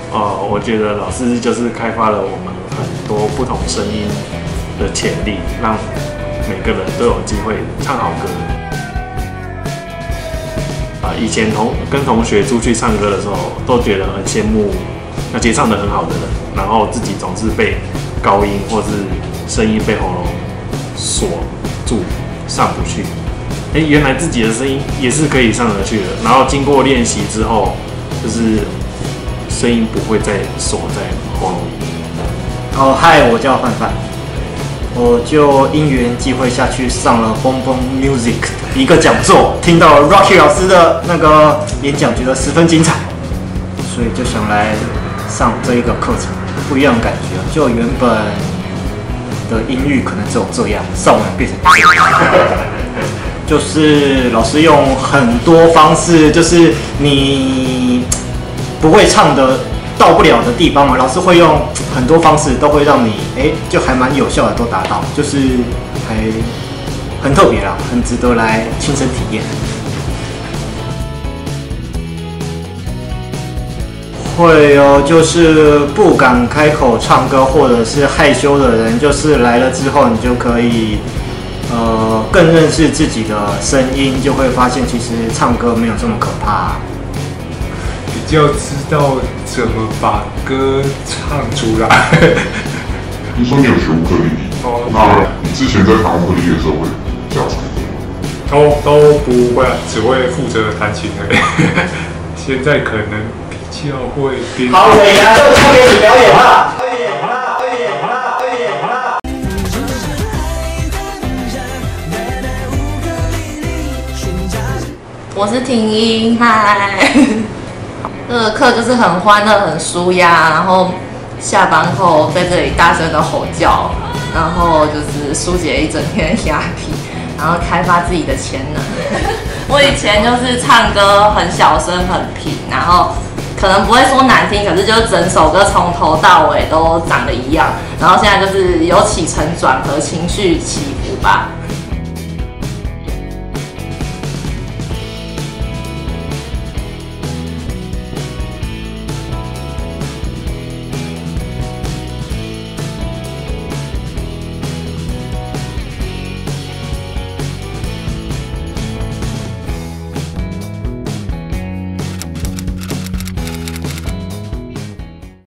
我觉得老师就是开发了我们很多不同声音的潜力，让每个人都有机会唱好歌。以前跟同学出去唱歌的时候，都觉得很羡慕那些唱得很好的人，然后自己总是被高音或是声音被喉咙锁住，上不去。原来自己的声音也是可以上得去的。然后经过练习之后，就是声音不会再锁在喉咙里。 嗨，我叫范范，我就因缘际会下去上了蹦蹦 Music 的一个讲座，听到 Rocky 老师的那个演讲，觉得十分精彩，所以就想来上这一个课程，不一样的感觉。就原本的音域可能只有这样，上完变成这样。就是老师用很多方式，就是你不会唱的到不了的地方嘛，老师会用很多方式，都会让你就还蛮有效的都达到，就是还很特别啦，很值得来亲身体验。会有就是不敢开口唱歌或者是害羞的人，就是来了之后，你就可以更认识自己的声音，就会发现其实唱歌没有这么可怕。 比较知道怎么把歌唱出来。 听说你有学乌克丽丽，那你之前在弹乌克丽丽的时候会教唱歌吗？ 都不会，只会负责弹琴而已。现在可能比较会编。 好，尾牙就交给你表演了。 我是婷音，嗨。这个课就是很欢乐、很舒压，然后下班后在这里大声的吼叫，然后就是疏解一整天的压力，然后开发自己的潜能。我以前就是唱歌很小声、很平，然后可能不会说难听，可是就是整首歌从头到尾都长得一样。然后现在就是有起承转合、情绪起伏吧。